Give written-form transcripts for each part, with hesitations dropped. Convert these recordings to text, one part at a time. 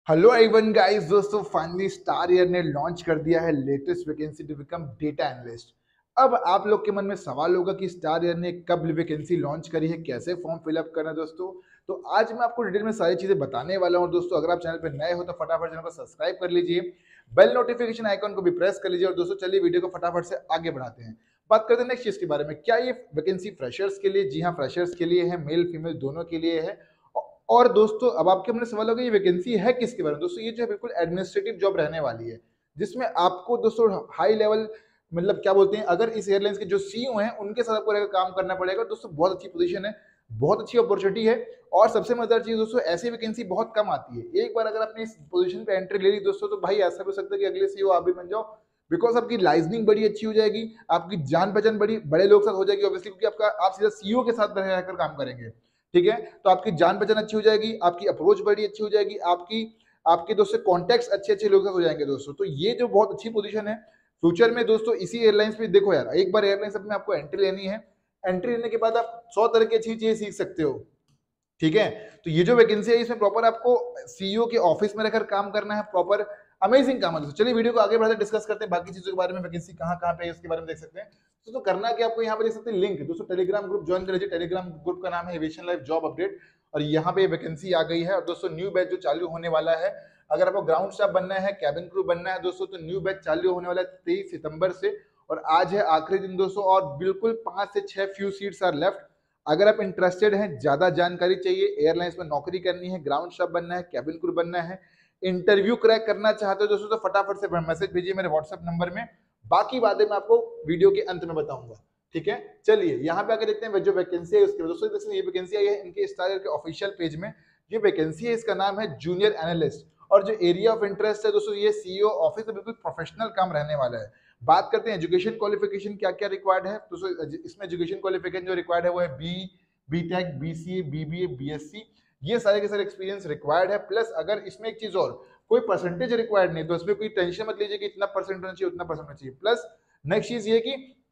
Hello everyone guys, दोस्तों finally Star Air ने launch कर दिया है latest vacancy to become data analyst. अब आप लोग के मन में सवाल होगा कि स्टार एयर ने कब वैकेंसी लॉन्च करी है, कैसे फॉर्म फिलअप करना है दोस्तों। तो आज मैं आपको डिटेल में सारी चीजें बताने वाला हूं दोस्तों। अगर आप चैनल पर नए हो तो फटाफट चैनल को सब्सक्राइब कर लीजिए, बेल नोटिफिकेशन आइकॉन को भी प्रेस कर लीजिए। और दोस्तों चलिए वीडियो को फटाफट से आगे बढ़ाते हैं। बात करते हैं नेक्स्ट चीज के बारे में। क्या ये वैकेंसी फ्रेशर्स के लिए? जी हाँ, फ्रेशर्स के लिए है, मेल फीमेल दोनों के लिए है। और दोस्तों अब आपके मन में सवाल होगा ये वैकेंसी है किसके बारे में। दोस्तों ये जो है बिल्कुल एडमिनिस्ट्रेटिव जॉब रहने वाली है, जिसमें आपको दोस्तों हाई लेवल मतलब क्या बोलते हैं, अगर इस एयरलाइंस के जो सीईओ हैं उनके साथ आपको काम करना पड़ेगा। दोस्तों बहुत अच्छी पोजीशन है, बहुत अच्छी अपॉर्चुनिटी है। और सबसे मजेदार चीज दोस्तों, ऐसी वैकेंसी बहुत कम आती है। एक बार अगर आपने इस पोजीशन पे एंट्री ले ली दोस्तों, तो भाई ऐसा भी हो सकता है कि अगले सीईओ आप भी बन जाओ। बिकॉज आपकी लाइजनिंग बड़ी अच्छी हो जाएगी, आपकी जान पहचान बड़ी बड़े लोग साथ हो जाएगी ऑब्वियसली, क्योंकि आपका आप सीधा सीईओ के साथ रहकर काम करेंगे। ठीक है, तो आपकी जान पहचान अच्छी हो जाएगी, आपकी अप्रोच बड़ी अच्छी हो जाएगी, आपकी आपके दोस्तों कॉन्टेक्ट अच्छे अच्छे लोग हो जाएंगे दोस्तों। तो ये जो बहुत अच्छी पोजीशन है फ्यूचर में दोस्तों, इसी एयरलाइंस पे देखो यार, एक बार एयरलाइंस में आपको एंट्री लेनी है, एंट्री लेने के बाद आप 100 तरह की अच्छी चीजें सीख सकते हो। ठीक है, तो ये जो वैकेंसी है इसमें प्रॉपर आपको सीईओ के ऑफिस में रहकर काम करना है, प्रॉपर अमेजिंग काम है दोस्तों। चलिए वीडियो को आगे बढ़ाते डिस्कस करते हैं बाकी चीजों के बारे में, वैकेंसी कहाँ कहाँ पे है उसके बारे में देख सकते हैं। तो करना कि आपको यहाँ पे देख सकते हैं लिंक, दोस्तों टेलीग्राम ग्रुप ज्वाइन कर लीजिए। टेलीग्राम ग्रुप का नाम है एविएशन लाइफ जॉब अपडेट, और यहाँ पे वैकेंसी आ गई है। और दोस्तों न्यू बैच जो चालू होने वाला है, अगर आपको ग्राउंड स्टाफ बनना है, कैबिन क्रू बनना है दोस्तों, तो न्यू बैच चालू होने वाला है 23 सितंबर से। और आज है आखिरी दिन दोस्तों, और बिल्कुल 5 से 6 फ्यू सीट्स आर लेफ्ट। अगर आप इंटरेस्टेड हैं, ज्यादा जानकारी चाहिए, एयरलाइंस में नौकरी करनी है, ग्राउंड स्टाफ बनना है, कैबिन क्रू बनना है, इंटरव्यू क्रैक करना चाहते हो दोस्तों, तो फटाफट से मैसेज भेजिए मेरे व्हाट्सएप नंबर में। बाकी बातें मैं आपको वीडियो के अंत में बताऊंगा। ठीक है, चलिए यहाँ पे आके देखते हैं जो वैकेंसी है उसके। दोस्तों देखिए ये वैकेंसी आई है इनके स्टार के ऑफिशियल पेज में। ये वैकेंसी है, इसका नाम है जूनियर एनालिस्ट। और जो एरिया ऑफ इंटरेस्ट है दोस्तों, ये सीईओ ऑफिस में बिल्कुल प्रोफेशनल काम रहने वाला है। बात करते हैं एजुकेशन क्वालिफिकेशन क्या क्या रिक्वायर्ड है दोस्तों। इसमें एजुकेशन क्वालिफिकेशन जो रिक्वायर्ड है वो है बीटेक, बीसीए, बीबीए, बीएससी, ये सारे के सारे एक्सपीरियंस रिक्वायर्ड है। प्लस अगर इसमें एक चीज और, कोई परसेंटेज रिक्वायर्ड नहीं, तो इसमें कोई टेंशन मत लीजिए कि इतना परसेंट होना चाहिए, उतना परसेंट होना चाहिए। प्लस नेक्स्ट चीज ये कि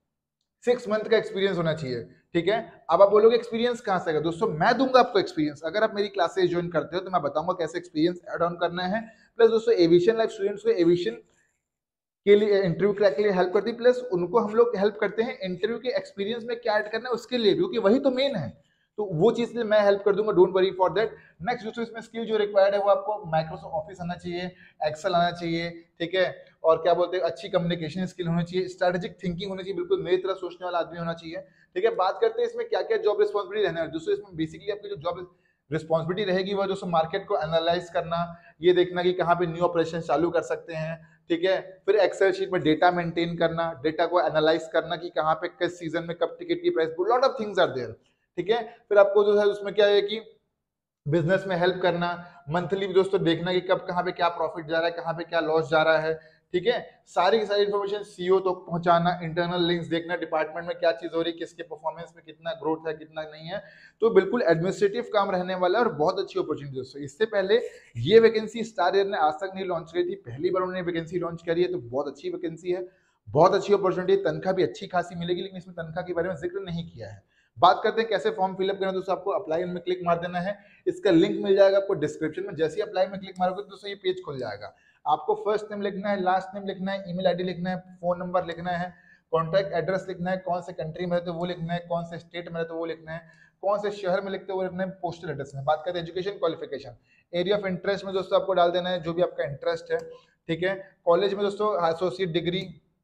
6 मंथ का एक्सपीरियंस होना चाहिए। ठीक है, अब आप बोलोगे एक्सपीरियंस कहां से आएगा? दोस्तों मैं दूंगा आपको एक्सपीरियंस। अगर आप मेरी क्लासेस ज्वाइन करते हो तो मैं बताऊंगा कैसे एक्सपीरियंस ऐड ऑन करना है। प्लस दोस्तों एविएशन लाइफ स्टूडेंट्स को एविएशन के लिए इंटरव्यू क्रैक के लिए हेल्प करती है, प्लस उनको हम लोग हेल्प करते हैं इंटरव्यू के एक्सपीरियंस में क्या ऐड करना है उसके लिए, क्योंकि वही तो मेन है। तो वो चीज में मैं हेल्प कर दूंगा, don't worry for that. Next दोस्तों इसमें स्किल जो रिक्वायर्ड है वो आपको माइक्रोसॉफ्ट ऑफिस आना चाहिए, एक्सेल आना चाहिए। ठीक है, और क्या बोलते हैं, अच्छी कम्युनिकेशन स्किल होनी चाहिए, स्ट्रेटेजिक थिंकिंग होनी चाहिए, बिल्कुल मेरी तरह सोचने वाला आदमी होना चाहिए। ठीक है, बात करते हैं इसमें क्या क्या जॉब रिस्पॉन्सिबिलिटी रहना है दोस्तों। इसमें बेसिकली आपकी जो जॉब रिस्पॉन्सिबिलिटी रहेगी वो दोस्तों मार्केट को एनालाइज करना, ये देखना कि कहाँ पे न्यू ऑपरेशन चालू कर सकते हैं। ठीक है, फिर एक्सेल शीट में डेटा मेंटेन करना, डेटा को एनालाइज करना कि कहाँ पे किस सीजन में कब टिकट की price, lot of things are there. ठीक है, फिर आपको जो है उसमें क्या है कि बिजनेस में हेल्प करना, मंथली दोस्तों देखना कि कब कहाँ पे क्या प्रॉफिट जा रहा है, कहाँ पे क्या लॉस जा रहा है। ठीक है, सारी की सारी इन्फॉर्मेशन सीईओ तक पहुंचाना, इंटरनल लिंक्स देखना, डिपार्टमेंट में क्या चीज हो रही है, किसके परफॉर्मेंस में कितना ग्रोथ है कितना नहीं है। तो बिल्कुल एडमिनिस्ट्रेटिव काम रहने वाला है और बहुत अच्छी अपॉर्चुनिटी दोस्तों। इससे पहले ये वैकेंसी स्टार एयर ने आज तक नहीं लॉन्च करी थी, पहली बार उन्होंने वैकेंसी लॉन्च करी है। तो बहुत अच्छी वैकेंसी है, बहुत अच्छी अपॉर्चुनिटी, तनख्वाह भी अच्छी खासी मिलेगी, लेकिन इसमें तनख्वाह के बारे में जिक्र नहीं किया है। बात करते हैं कैसे फॉर्म फिलअप करना है दोस्तों। आपको अप्लाई में क्लिक मार देना है, इसका लिंक मिल जाएगा आपको डिस्क्रिप्शन में। जैसे ही अप्लाई में क्लिक मारोगे तो दोस्तों ये पेज खुल जाएगा। आपको फर्स्ट नेम लिखना है, लास्ट नेम लिखना है, ईमेल आईडी लिखना है, फोन नंबर लिखना है, कॉन्टैक्ट एड्रेस लिखना है, कौन से कंट्री में रहते हो वो लिखना है, कौन से स्टेट में रहते हो वो लिखना है, कौन से शहर में लिखते हो वो लिखना है, पोस्टल एड्रेस में। बात करते हैं education qualification, area of interest में दोस्तों आपको डाल देना है जो भी आपका इंटरेस्ट है। ठीक है, कॉलेज में दोस्तों एसोसिएट डिग्री,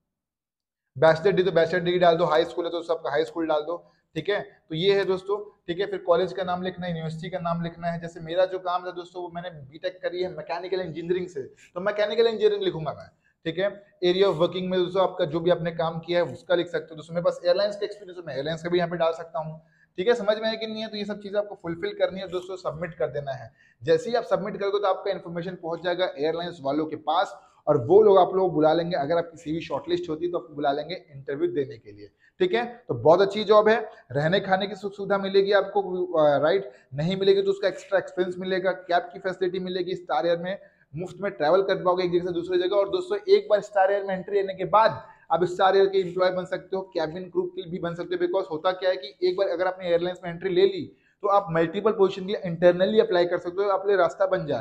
बैचलर डिग्री तो बैचलर डिग्री डाल दो, हाई स्कूल है तो सबका हाई स्कूल डाल दो। ठीक है, तो ये है दोस्तों। ठीक है, फिर कॉलेज का नाम लिखना है, यूनिवर्सिटी का नाम लिखना है। जैसे मेरा जो काम था दोस्तों, वो मैंने बीटेक करी है मैकेनिकल इंजीनियरिंग से, तो मैकेनिकल इंजीनियरिंग लिखूंगा मैं। ठीक है, एरिया ऑफ वर्किंग में दोस्तों आपका जो भी आपने काम किया है उसका लिख सकते हो दोस्तों। मेरे पास एयरलाइंस का एक्सपीरियंस है, मैं एयरलाइंस का भी यहाँ पे डाल सकता हूँ। ठीक है, समझ में है कि नहीं है? तो ये सब चीजें आपको फुलफिल करनी है दोस्तों, सबमिट कर देना है। जैसे ही आप सबमिट करोगे तो आपका इन्फॉर्मेशन पहुंच जाएगा एयरलाइंस वालों के पास, और वो लोग आप लोगों को बुला लेंगे। अगर आपकी सीवी शॉर्टलिस्ट होती है तो आपको बुला लेंगे इंटरव्यू देने के लिए। ठीक है, तो बहुत अच्छी जॉब है, रहने खाने की सुख सुविधा मिलेगी आपको, राइट। नहीं मिलेगी तो उसका एक्स्ट्रा एक्सपेंस मिलेगा, कैब की फैसिलिटी मिलेगी, स्टार एयर में मुफ्त में ट्रैवल कर पाओगे एक जगह से दूसरी जगह। और दोस्तों एक बार स्टार एयर में एंट्री लेने के बाद आप स्टार एयर के एम्प्लॉय बन सकते हो, कैबिन क्रू भी बन सकते हो। बिकॉज होता क्या है कि एक बार अगर आपने एयरलाइंस में एंट्री ले ली तो आप मल्टीपल पोजीशन के लिए इंटरनली अप्लाई कर सकते हो, आप लिए रास्ता बन जाएगा।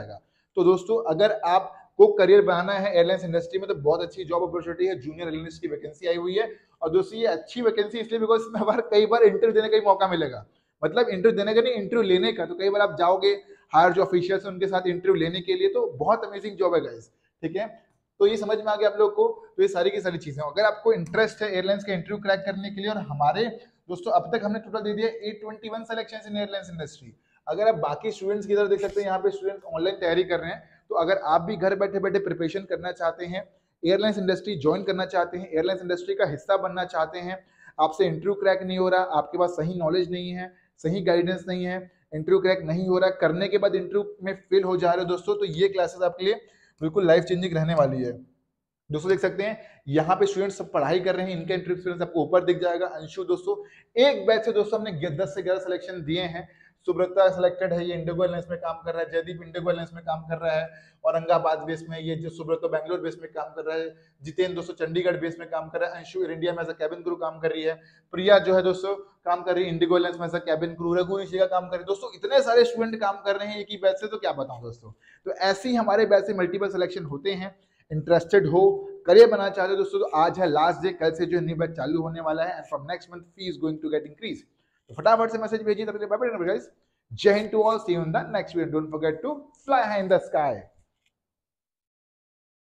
तो दोस्तों अगर आप को करियर बनाना है एयरलाइंस इंडस्ट्री में तो बहुत अच्छी जॉब अपॉर्चुनिटी है, जूनियर एनालिस्ट की वैकेंसी आई हुई है। और दोस्तों ये अच्छी वैकेंसी इसलिए बिकॉज इसमें हमारे कई बार इंटरव्यू देने का ही मौका मिलेगा, मतलब इंटरव्यू देने का नहीं, इंटरव्यू लेने का। तो कई बार आप जाओगे हायर जो ऑफिशियल्स हैं उनके साथ इंटरव्यू लेने के लिए, तो बहुत अमेजिंग जॉब है गाइस, ठीक है। तो ये समझ में आ गया आप लोग को। तो ये सारी की सारी चीजें, अगर आपको इंटरेस्ट है एयरलाइंस का इंटरव्यू क्रैक करने के लिए, और हमारे दोस्तों अब तक हमने टोटल दे दिया 821 सिलेक्शंस इन एयरलाइंस इंडस्ट्री। अगर आप बाकी स्टूडेंट्स की तरफ देख सकते हैं, यहाँ पे स्टूडेंट ऑनलाइन तैयारी कर रहे हैं। तो अगर आप भी घर बैठे बैठे प्रिपरेशन करना चाहते हैं, एयरलाइंस इंडस्ट्री ज्वाइन करना चाहते हैं, एयरलाइंस इंडस्ट्री का हिस्सा बनना चाहते हैं, आपसे इंटरव्यू क्रैक नहीं हो रहा, आपके पास सही नॉलेज नहीं है, सही गाइडेंस नहीं है, इंटरव्यू क्रैक नहीं हो रहा, करने के बाद इंटरव्यू में फेल हो जा रहे हो दोस्तों, तो ये क्लासेस आपके लिए बिल्कुल लाइफ चेंजिंग रहने वाली है। दोस्तों देख सकते हैं यहाँ पे स्टूडेंट्स सब पढ़ाई कर रहे हैं, इनका इंटरव्यू एक्सपीरियंस आपको ऊपर दिख जाएगा। अंशु दोस्तों एक बैच से दोस्तों हमने 10 से 11 सिलेक्शन दिए हैं। सुब्रता सिलेक्टेड है, ये इंडिगो एयरलाइंस में काम कर रहा है। जयदीप इंडिगो एयरलाइंस में काम कर रहा है औरंगाबाद बेस में, ये जो सुब्रता बैंगलोर बेस में काम कर रहा है। जितेंद्र दोस्तों चंडीगढ़ बेस में काम कर रहा है। अंशु एयर इंडिया में एज अ कैबिन क्रू काम कर रही है। प्रिया जो है दोस्तों काम कर रही है इंडिगो एयरलाइंस में as a cabin crew. Raghu Rishi का काम कर रही है। दोस्तों इतने सारे स्टूडेंट काम कर रहे हैं एक ही बैच से, तो क्या बताऊं दोस्तों। तो ऐसे ही हमारे बैच से मल्टीपल सिलेक्शन होते हैं। इंटरेस्टेड हो, करियर बनाना चाहते हो दोस्तों, तो आज है लास्ट डे, कल से जो न्यू बैच चालू होने वाला है। And from next month fee is going to get increase. तो फटाफट से मैसेज भेजिए। तब तक bye bye guys, Jai Hind to all, see you in the next video. Don't forget to fly high in the sky.